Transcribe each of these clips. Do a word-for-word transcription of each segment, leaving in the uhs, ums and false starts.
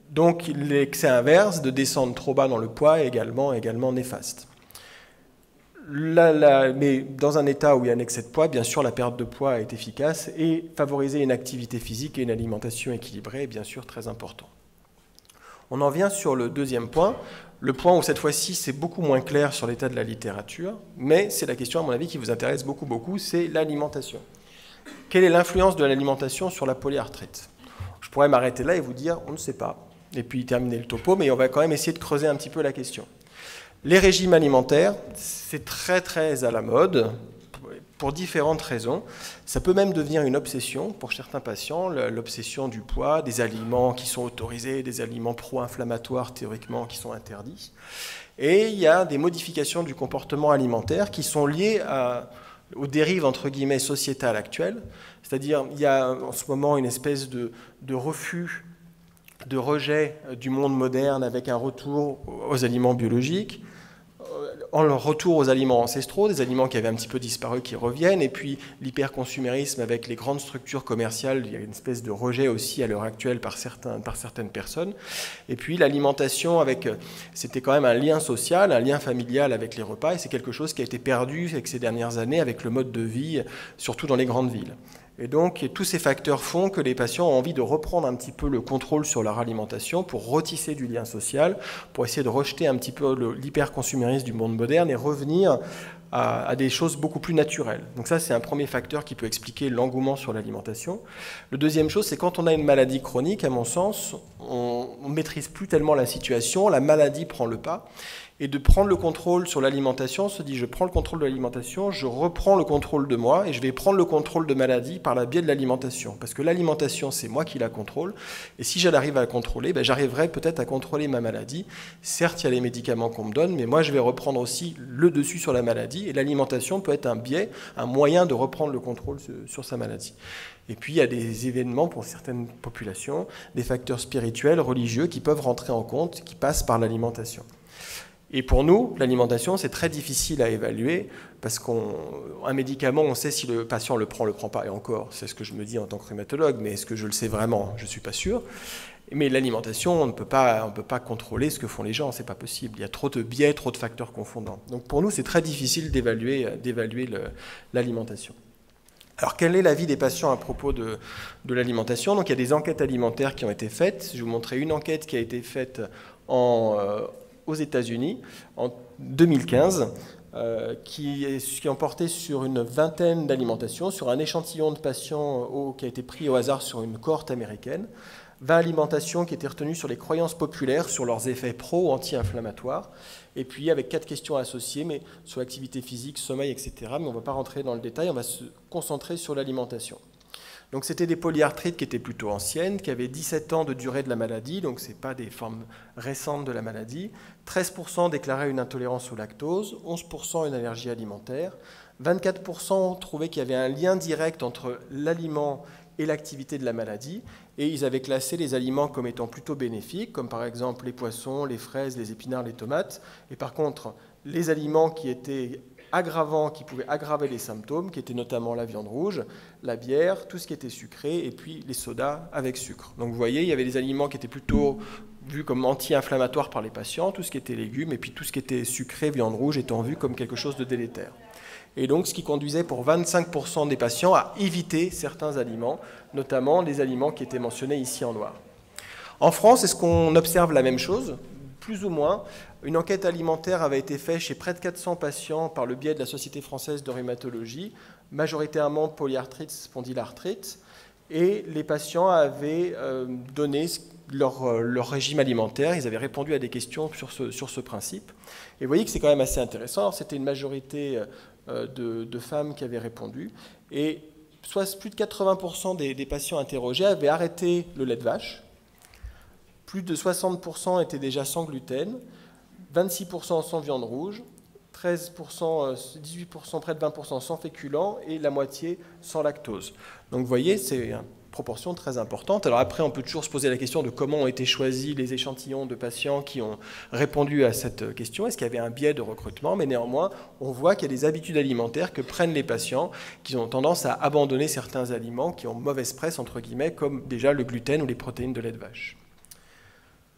Donc l'excès inverse, de descendre trop bas dans le poids, est également, également néfaste. La, la, mais dans un état où il y a un excès de poids, bien sûr, la perte de poids est efficace et favoriser une activité physique et une alimentation équilibrée est bien sûr très important. On en vient sur le deuxième point, le point où cette fois-ci c'est beaucoup moins clair sur l'état de la littérature, mais c'est la question à mon avis qui vous intéresse beaucoup, beaucoup, c'est l'alimentation. Quelle est l'influence de l'alimentation sur la polyarthrite? Je pourrais m'arrêter là et vous dire, on ne sait pas, et puis terminer le topo, mais on va quand même essayer de creuser un petit peu la question. Les régimes alimentaires, c'est très très à la mode, pour différentes raisons. Ça peut même devenir une obsession pour certains patients, l'obsession du poids, des aliments qui sont autorisés, des aliments pro-inflammatoires théoriquement qui sont interdits. Et il y a des modifications du comportement alimentaire qui sont liées à, aux dérives entre guillemets sociétales actuelles. C'est-à-dire il y a en ce moment une espèce de, de refus, de rejet du monde moderne avec un retour aux aliments biologiques, en retour aux aliments ancestraux, des aliments qui avaient un petit peu disparu, qui reviennent, et puis l'hyperconsumérisme avec les grandes structures commerciales, il y a une espèce de rejet aussi à l'heure actuelle par, certains, par certaines personnes, et puis l'alimentation avec, c'était quand même un lien social, un lien familial avec les repas, et c'est quelque chose qui a été perdu avec ces dernières années avec le mode de vie, surtout dans les grandes villes. Et donc, tous ces facteurs font que les patients ont envie de reprendre un petit peu le contrôle sur leur alimentation pour retisser du lien social, pour essayer de rejeter un petit peu l'hyperconsumérisme du monde moderne et revenir à, à des choses beaucoup plus naturelles. Donc ça, c'est un premier facteur qui peut expliquer l'engouement sur l'alimentation. Le deuxième chose, c'est quand on a une maladie chronique, à mon sens, on ne maîtrise plus tellement la situation, la maladie prend le pas. Et de prendre le contrôle sur l'alimentation, on se dit je prends le contrôle de l'alimentation, je reprends le contrôle de moi et je vais prendre le contrôle de maladie par le biais de l'alimentation. Parce que l'alimentation, c'est moi qui la contrôle. Et si j'arrive à la contrôler, ben, j'arriverai peut-être à contrôler ma maladie. Certes, il y a les médicaments qu'on me donne, mais moi, je vais reprendre aussi le dessus sur la maladie. Et l'alimentation peut être un biais, un moyen de reprendre le contrôle sur sa maladie. Et puis, il y a des événements pour certaines populations, des facteurs spirituels, religieux, qui peuvent rentrer en compte, qui passent par l'alimentation. Et pour nous, l'alimentation, c'est très difficile à évaluer parce qu'un médicament, on sait si le patient le prend, le prend pas. Et encore, c'est ce que je me dis en tant que rhumatologue, mais est-ce que je le sais vraiment? Je ne suis pas sûr. Mais l'alimentation, on ne peut pas, on peut pas contrôler ce que font les gens, c'est pas possible. Il y a trop de biais, trop de facteurs confondants. Donc pour nous, c'est très difficile d'évaluer, d'évaluer l'alimentation. Alors, quel est l'avis des patients à propos de, de l'alimentation? Donc, il y a des enquêtes alimentaires qui ont été faites. Je vais vous montrer une enquête qui a été faite en... Euh, aux États-Unis en deux mille quinze, euh, qui, est, qui ont porté sur une vingtaine d'alimentations, sur un échantillon de patients au, qui a été pris au hasard sur une cohorte américaine, vingt alimentations qui étaient retenues sur les croyances populaires, sur leurs effets pro ou anti-inflammatoires, et puis avec quatre questions associées, mais sur l'activité physique, sommeil, et cetera. Mais on ne va pas rentrer dans le détail, on va se concentrer sur l'alimentation. Donc c'était des polyarthrites qui étaient plutôt anciennes, qui avaient dix-sept ans de durée de la maladie, donc ce n'est pas des formes récentes de la maladie. treize pour cent déclaraient une intolérance au lactose, onze pour cent une allergie alimentaire, vingt-quatre pour cent trouvaient qu'il y avait un lien direct entre l'aliment et l'activité de la maladie, et ils avaient classé les aliments comme étant plutôt bénéfiques, comme par exemple les poissons, les fraises, les épinards, les tomates, et par contre les aliments qui étaient aggravants, qui pouvaient aggraver les symptômes, qui étaient notamment la viande rouge, la bière, tout ce qui était sucré, et puis les sodas avec sucre. Donc vous voyez, il y avait des aliments qui étaient plutôt vus comme anti-inflammatoires par les patients, tout ce qui était légumes, et puis tout ce qui était sucré, viande rouge, étant vu comme quelque chose de délétère. Et donc ce qui conduisait pour vingt-cinq pour cent des patients à éviter certains aliments, notamment les aliments qui étaient mentionnés ici en noir. En France, est-ce qu'on observe la même chose ? Plus ou moins. Une enquête alimentaire avait été faite chez près de quatre cents patients par le biais de la Société française de rhumatologie, majoritairement polyarthrite, spondylarthrite, et les patients avaient euh, donné leur, leur régime alimentaire, ils avaient répondu à des questions sur ce, sur ce principe. Et vous voyez que c'est quand même assez intéressant, c'était une majorité euh, de, de femmes qui avaient répondu, et soit plus de quatre-vingts pour cent des, des patients interrogés avaient arrêté le lait de vache, plus de soixante pour cent étaient déjà sans gluten, vingt-six pour cent sans viande rouge, treize pour cent, dix-huit pour cent, près de vingt pour cent sans féculents et la moitié sans lactose. Donc vous voyez, c'est une proportion très importante. Alors après, on peut toujours se poser la question de comment ont été choisis les échantillons de patients qui ont répondu à cette question. Est-ce qu'il y avait un biais de recrutement? Mais néanmoins, on voit qu'il y a des habitudes alimentaires que prennent les patients qui ont tendance à abandonner certains aliments qui ont mauvaise presse, entre guillemets, comme déjà le gluten ou les protéines de lait de vache.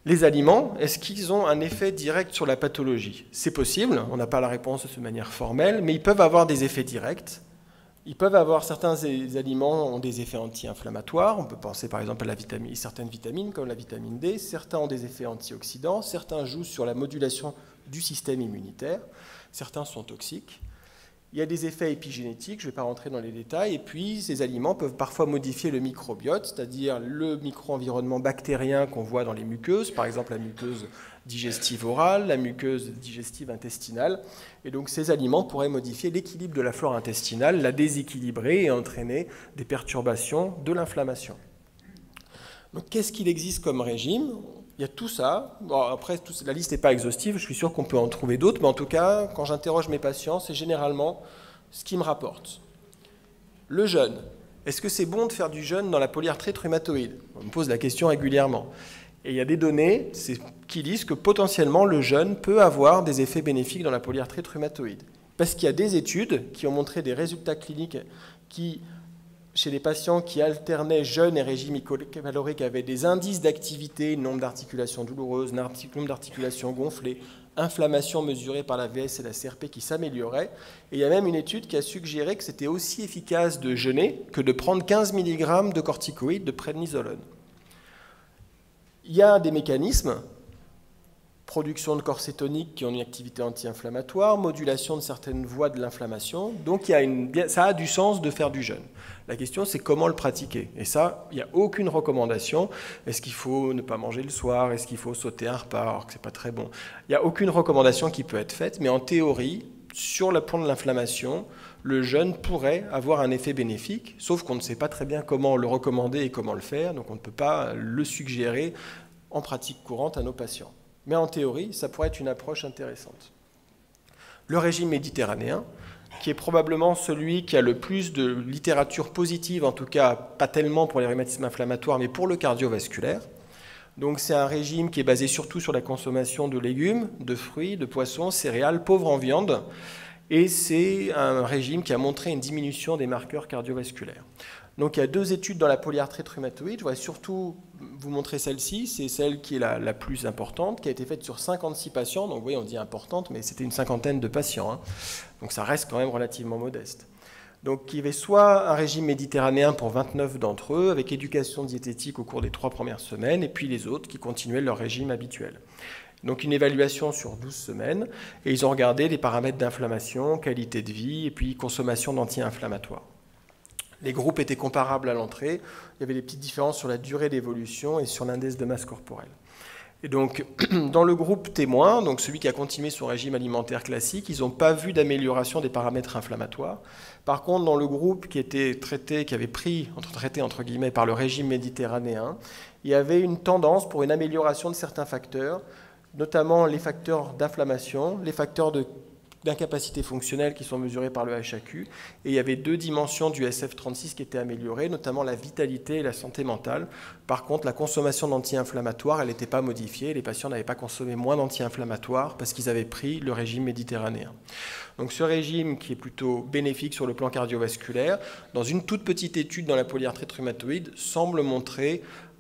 Les aliments, est-ce qu'ils ont un effet direct sur la pathologie? C'est possible, on n'a pas la réponse de manière formelle, mais ils peuvent avoir des effets directs. Ils peuvent avoir, certains aliments ont des effets anti-inflammatoires, on peut penser par exemple à la vitamine, certaines vitamines comme la vitamine D, certains ont des effets antioxydants, certains jouent sur la modulation du système immunitaire, certains sont toxiques. Il y a des effets épigénétiques, je ne vais pas rentrer dans les détails, et puis ces aliments peuvent parfois modifier le microbiote, c'est-à-dire le micro-environnement bactérien qu'on voit dans les muqueuses, par exemple la muqueuse digestive orale, la muqueuse digestive intestinale, et donc ces aliments pourraient modifier l'équilibre de la flore intestinale, la déséquilibrer et entraîner des perturbations de l'inflammation. Donc qu'est-ce qu'il existe comme régime? Il y a tout ça. Bon, après, tout, la liste n'est pas exhaustive, je suis sûr qu'on peut en trouver d'autres, mais en tout cas, quand j'interroge mes patients, c'est généralement ce qu'ils me rapportent. Le jeûne. Est-ce que c'est bon de faire du jeûne dans la polyarthrite rhumatoïde? On me pose la question régulièrement. Et il y a des données qui disent que potentiellement le jeûne peut avoir des effets bénéfiques dans la polyarthrite rhumatoïde. Parce qu'il y a des études qui ont montré des résultats cliniques qui, chez les patients qui alternaient jeûne et régime calorique, avaient des indices d'activité, nombre d'articulations douloureuses, nombre d'articulations gonflées, inflammation mesurée par la V S et la C R P qui s'améliorait. Et il y a même une étude qui a suggéré que c'était aussi efficace de jeûner que de prendre quinze milligrammes de corticoïdes de prédnisolone. Il y a des mécanismes, production de corps cétoniques qui ont une activité anti-inflammatoire, modulation de certaines voies de l'inflammation. Donc il y a une, ça a du sens de faire du jeûne. La question, c'est comment le pratiquer. Et ça, il n'y a aucune recommandation. Est-ce qu'il faut ne pas manger le soir? Est-ce qu'il faut sauter un repas alors que ce n'est pas très bon? Il n'y a aucune recommandation qui peut être faite, mais en théorie, sur le plan de l'inflammation, le jeûne pourrait avoir un effet bénéfique, sauf qu'on ne sait pas très bien comment le recommander et comment le faire, donc on ne peut pas le suggérer en pratique courante à nos patients. Mais en théorie, ça pourrait être une approche intéressante. Le régime méditerranéen, qui est probablement celui qui a le plus de littérature positive, en tout cas pas tellement pour les rhumatismes inflammatoires, mais pour le cardiovasculaire. Donc c'est un régime qui est basé surtout sur la consommation de légumes, de fruits, de poissons, céréales, pauvres en viande. Et c'est un régime qui a montré une diminution des marqueurs cardiovasculaires. Donc il y a deux études dans la polyarthrite rhumatoïde. Je voudrais surtout vous montrer celle-ci. C'est celle qui est la, la plus importante, qui a été faite sur cinquante-six patients. Donc vous voyez, on dit importante, mais c'était une cinquantaine de patients. Hein. Donc ça reste quand même relativement modeste. Donc il y avait soit un régime méditerranéen pour vingt-neuf d'entre eux, avec éducation diététique au cours des trois premières semaines, et puis les autres qui continuaient leur régime habituel. Donc une évaluation sur douze semaines, et ils ont regardé les paramètres d'inflammation, qualité de vie, et puis consommation d'anti-inflammatoires. Les groupes étaient comparables à l'entrée, il y avait des petites différences sur la durée d'évolution et sur l'indice de masse corporelle. Et donc, dans le groupe témoin, donc celui qui a continué son régime alimentaire classique, ils n'ont pas vu d'amélioration des paramètres inflammatoires. Par contre, dans le groupe qui était traité, qui avait pris, entre traité entre guillemets, par le régime méditerranéen, il y avait une tendance pour une amélioration de certains facteurs, notamment les facteurs d'inflammation, les facteurs de d'incapacité fonctionnelle qui sont mesurés par le H A Q, et il y avait deux dimensions du S F trente-six qui étaient améliorées, notamment la vitalité et la santé mentale. Par contre, la consommation d'anti-inflammatoires, elle n'était pas modifiée, les patients n'avaient pas consommé moins d'anti-inflammatoires parce qu'ils avaient pris le régime méditerranéen. Donc ce régime qui est plutôt bénéfique sur le plan cardiovasculaire, dans une toute petite étude dans la polyarthrite rhumatoïde, semble montrer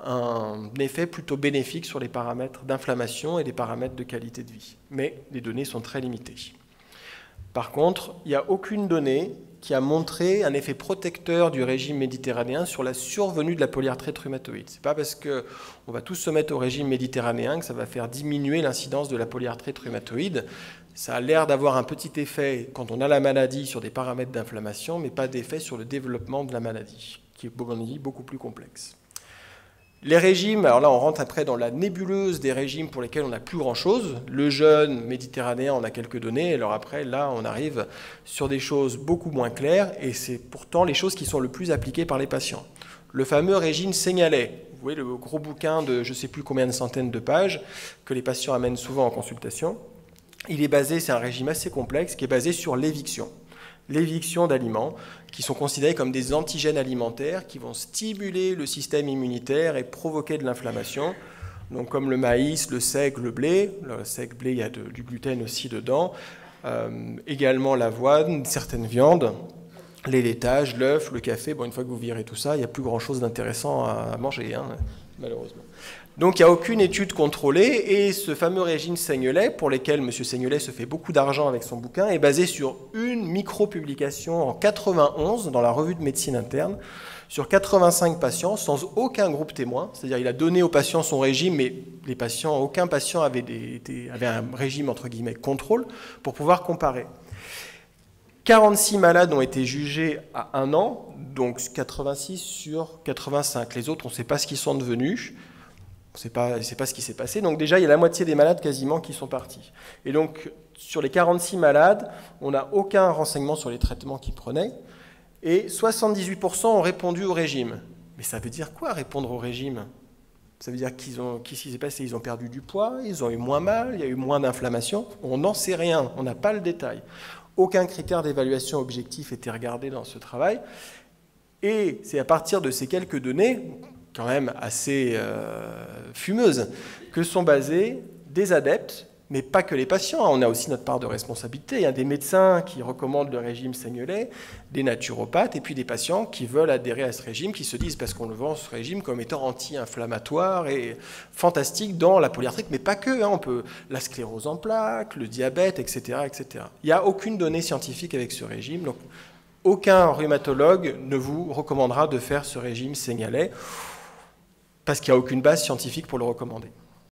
un effet plutôt bénéfique sur les paramètres d'inflammation et les paramètres de qualité de vie. Mais les données sont très limitées. Par contre, il n'y a aucune donnée qui a montré un effet protecteur du régime méditerranéen sur la survenue de la polyarthrite rhumatoïde. Ce n'est pas parce qu'on va tous se mettre au régime méditerranéen que ça va faire diminuer l'incidence de la polyarthrite rhumatoïde. Ça a l'air d'avoir un petit effet quand on a la maladie sur des paramètres d'inflammation, mais pas d'effet sur le développement de la maladie, qui est beaucoup plus complexe. Les régimes, alors là on rentre après dans la nébuleuse des régimes pour lesquels on n'a plus grand-chose. Le jeûne méditerranéen, on a quelques données, alors après là on arrive sur des choses beaucoup moins claires, et c'est pourtant les choses qui sont le plus appliquées par les patients. Le fameux régime Seignalais, vous voyez le gros bouquin de je ne sais plus combien de centaines de pages que les patients amènent souvent en consultation. Il est basé, c'est un régime assez complexe, qui est basé sur l'éviction. L'éviction d'aliments qui sont considérés comme des antigènes alimentaires qui vont stimuler le système immunitaire et provoquer de l'inflammation. Donc comme le maïs, le seigle, le blé. Le seigle, blé, il y a de, du gluten aussi dedans. Euh, également l'avoine, certaines viandes, les laitages, l'œuf, le café. Bon, une fois que vous virez tout ça, il n'y a plus grand-chose d'intéressant à manger, hein, malheureusement. Donc il n'y a aucune étude contrôlée, et ce fameux régime Seignelay, pour lequel M. Seignelay se fait beaucoup d'argent avec son bouquin, est basé sur une micro-publication en quatre-vingt-onze dans la revue de médecine interne, sur quatre-vingt-cinq patients, sans aucun groupe témoin. C'est-à-dire il a donné aux patients son régime, mais les patients, aucun patient avait, des, des, avait un régime entre guillemets contrôle pour pouvoir comparer. quarante-six malades ont été jugés à un an, donc quatre-vingt-six sur quatre-vingt-cinq. Les autres, on ne sait pas ce qu'ils sont devenus. On ne sait pas, pas ce qui s'est passé. Donc déjà, il y a la moitié des malades quasiment qui sont partis. Et donc, sur les quarante-six malades, on n'a aucun renseignement sur les traitements qu'ils prenaient. Et soixante-dix-huit pour cent ont répondu au régime. Mais ça veut dire quoi, répondre au régime? Ça veut dire qu'ils ont, qu'est-ce qui s'est passé? Ils ont perdu du poids, ils ont eu moins mal, il y a eu moins d'inflammation. On n'en sait rien, on n'a pas le détail. Aucun critère d'évaluation objectif était regardé dans ce travail. Et c'est à partir de ces quelques données, quand même assez euh, fumeuses, que sont basés des adeptes, mais pas que les patients. On a aussi notre part de responsabilité. Il y a des médecins qui recommandent le régime Seignelay, des naturopathes, et puis des patients qui veulent adhérer à ce régime, qui se disent, parce qu'on le vend ce régime comme étant anti-inflammatoire et fantastique dans la polyarthrite, mais pas que. Hein, on peut la sclérose en plaques, le diabète, et cetera, et cetera. Il n'y a aucune donnée scientifique avec ce régime. Donc, aucun rhumatologue ne vous recommandera de faire ce régime Seignelay, parce qu'il n'y a aucune base scientifique pour le recommander.